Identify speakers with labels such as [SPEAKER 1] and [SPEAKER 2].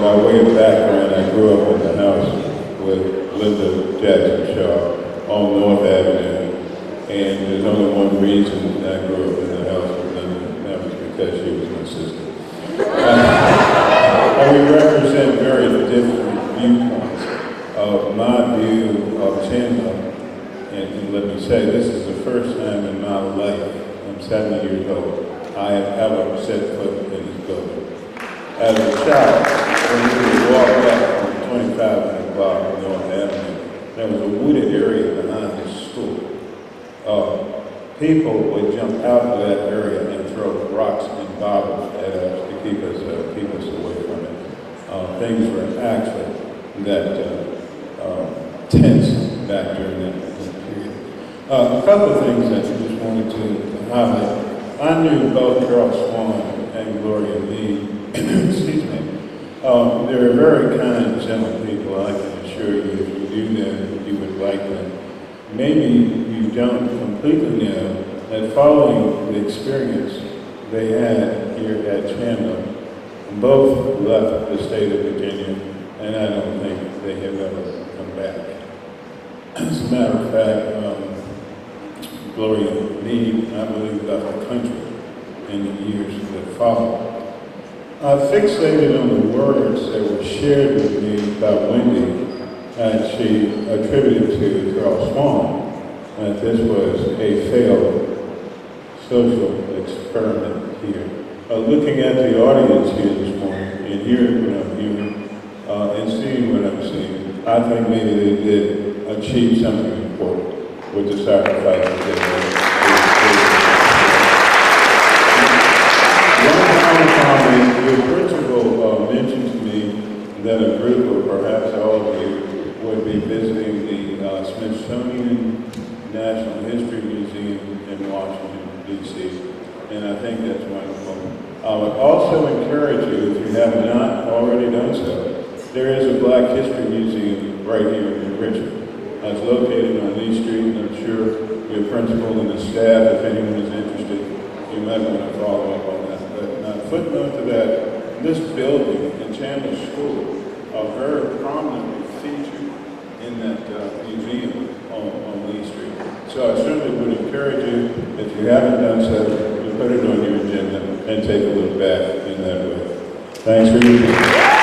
[SPEAKER 1] by way of background, I grew up in the house with Linda Jackson Shaw on North Avenue, and there's only one reason I grew up in the house with Linda, and that was because she was my sister. And we represent very different viewpoints of my view of Chandler. And let me say, this is the first time in my life, I'm 70 years old, I have ever set foot in this building. As a child, when we would walk up from 25 block of North Avenue, there was a wooded area behind the school. People would jump out of that area and throw rocks and bottles at us to keep us away from it. Things were actually that tense back during that period. A couple of things that I just wanted to highlight. I knew both Charles Swan and Gloria Lee. Excuse me. They're very kind, gentle people. I can assure you, if you do them, you would like them. Maybe you don't completely know that following the experience they had here at Chandler, both left the state of Virginia, and I don't think they have ever come back. As a matter of fact, Gloria Lee, I believe, left the country in the years that followed. I fixated on the words that were shared with me by Wendy, and she attributed to Charles Swan that this was a failed social experiment here. Looking at the audience here this morning and hearing what I'm hearing and seeing what I'm seeing, I think maybe they did achieve something important with the sacrifices they made. Your principal mentioned to me that a group, or perhaps all of you, would be visiting the Smithsonian National History Museum in Washington, D.C., and I think that's wonderful. I would also encourage you, if you have not already done so, there is a Black History Museum right here in Richmond. It's located on Lee Street, and I'm sure your principal and the staff, if anyone is interested, you might want to follow up on that. But footnote to that, this building in Chandler School are very prominently featured in that museum on Lee Street. So I certainly would encourage you, if you haven't done so, to put it on your agenda and take a look back in that way. Thanks for your time.